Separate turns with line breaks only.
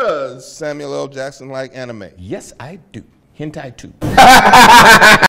Does Samuel L. Jackson like anime?
Yes, I do. Hentai too.